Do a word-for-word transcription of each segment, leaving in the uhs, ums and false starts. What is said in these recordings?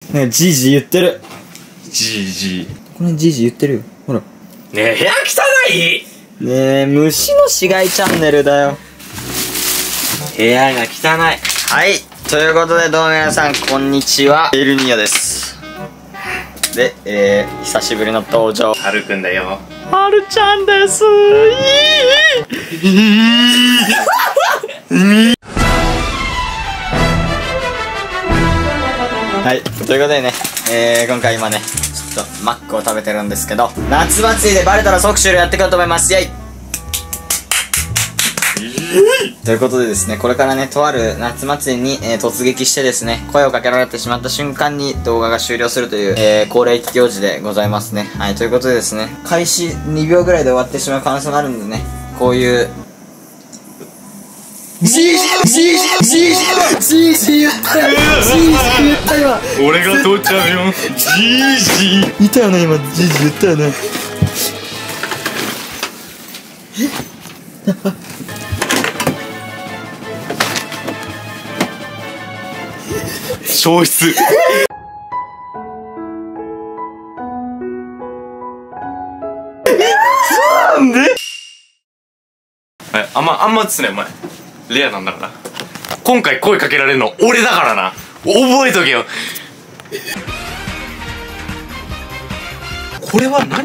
ねえ、じいじ言ってる。 じいじ。 これじいじ言ってるよ。ほら。 ねえ、部屋汚い。 ねえ、虫の死骸チャンネルだよ。 部屋が汚い。 はい。ということで、どうも皆さん、こんにちは。エルニーヨです。で、えー、久しぶりの登場。 はるくんだよ。 はるちゃんです。はい。ということでね、えー、今回今ね、ちょっとマックを食べてるんですけど、夏祭りでバレたら即終了やっていこうと思います。イェイ。ということでですね、これからね、とある夏祭りに、えー、突撃してですね、声をかけられてしまった瞬間に動画が終了するという、えー、恒例行事でございますね。はい、ということでですね、開始にびょうぐらいで終わってしまう可能性もあるんでね、こういう、ジージージージージージー言ったよ。ジージー言った今。 俺が取っちゃうよ。ジージー。 言ったよね、今、ジージー言ったよね。 消失。なんで？あんまあんまですね、お前レアなんだから今回声かけられるの俺だからな、覚えとけよ。これは何？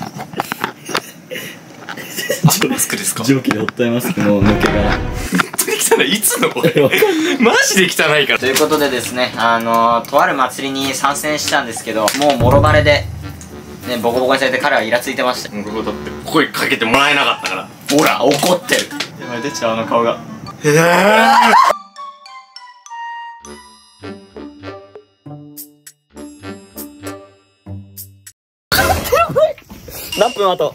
アイマスクですか？ 蒸気で覆いマスクの抜け殻。 本当に汚い。いつのこれ？マジで汚いから。 ということでですね、あのー、とある祭りに参戦したんですけど、もうもろバレでね、ボコボコにされて彼はイラついてました。 僕だって声かけてもらえなかったから。 ほら、怒ってる。やばい、出ちゃう、あの顔が。 えー何分あと？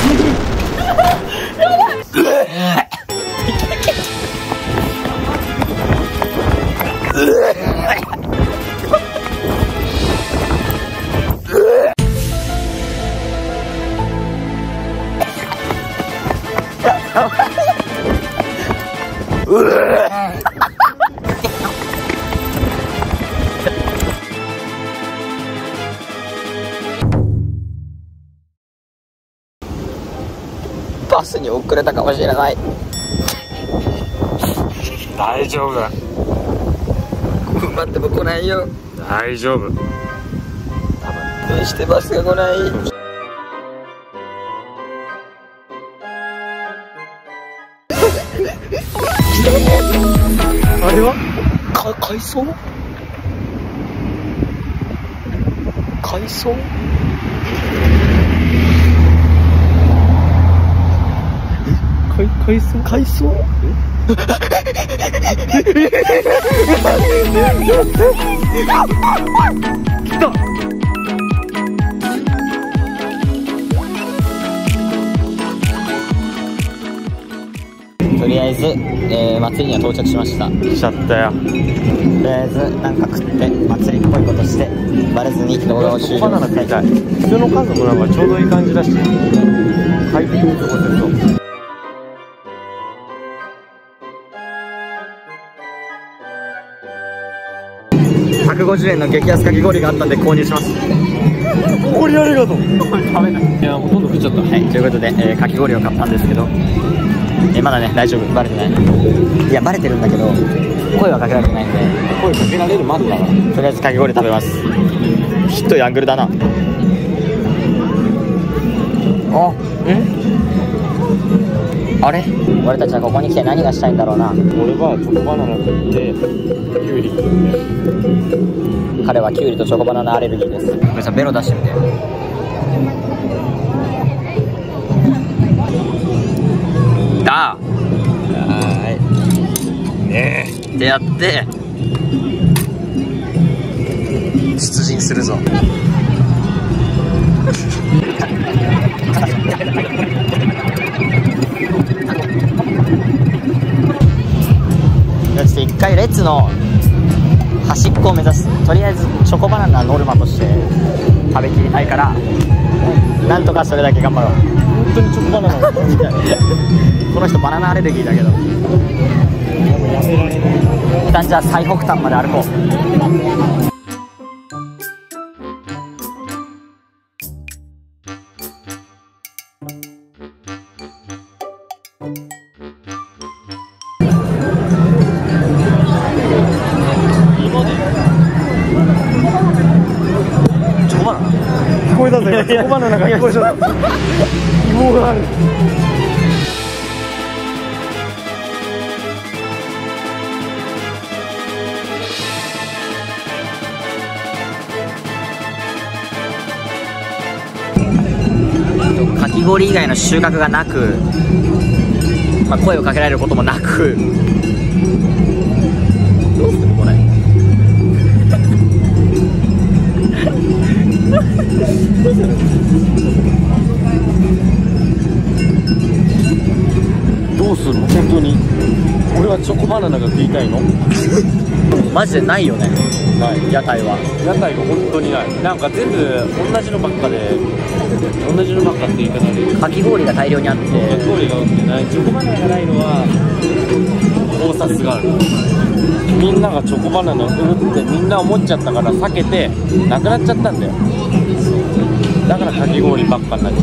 バスに遅れたかもしれない。 大丈夫だ。 待っても来ないよ。 大丈夫。 どうしてバスが来ない？あれは？か、海藻？海藻？海、海藻？海藻？来た！とりあえず、えー、祭りには到着しました。 しちゃったよ。 とりあえずなんか食って祭りっぽいことしてバレずに動画を終了バナナ食いたい。普通の数もなんかちょうどいい感じだし、快適に過ごせそう。 ひゃくごじゅうえんの激安かき氷があったんで購入します。 これありがとう。 食べない。 いや、ほとんど食っちゃった。 はい、ということで、えー、かき氷を買ったんですけど、えー、まだね、大丈夫、バレてない。いや、バレてるんだけど、声はかけられてないんで、 声かけられるまでだな。 とりあえずかき氷食べます。ひっどいアングルだな。あ、えあれ俺たちはここに来て何がしたいんだろうな。 俺はチョコバナナ食ってキュウリ食って。 彼はキュウリとチョコバナナアレルギーです。これさ、ベロ出してみて。だはいねえでやって出陣するぞ。ちょっと一回列の端っこを目指す。とりあえずチョコバナナノルマとして食べきりたいから、なんとかそれだけ頑張ろう。 本当にチョコバナナこの人バナナアレルギーだけど。一旦じゃあ最北端まで歩こう。 ョコバナナが聞こえちゃった。希望がある。 かき氷以外の収穫がなく、まあ、声をかけられることもなく、どうするこれ。どうする。 どうするの本当に。俺はチョコバナナが食いたいの。 マジでないよね、 ない。 屋台は。 屋台が本当にない。なんか全部同じのばっかで、同じのばっかって言い方で、 かき氷が大量にあって、 かき氷が売ってない。チョコバナナがないのは考察がある。みんながチョコバナナを売ってみんな思っちゃったから避けてなくなっちゃったんだよ。だからかき氷ばっかになっちゃった。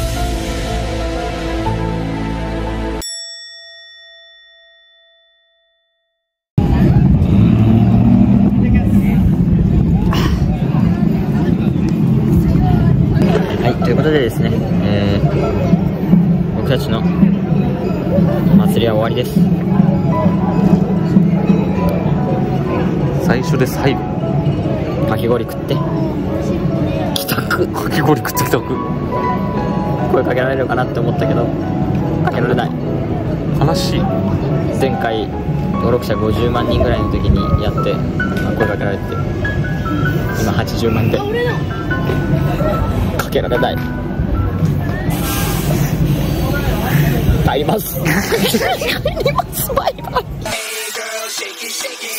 ということでですね、えー、僕たちの祭りは終わりです。 最初で最後。 かき氷食って帰宅。 かき氷食って帰宅。 声かけられるかなって思ったけどかけられない。 悲しい。 前回登録者ごじゅうまんにんぐらいの時にやって声かけられて、今はちじゅうまんでかけられない。帰ります。帰ります。バイバイ。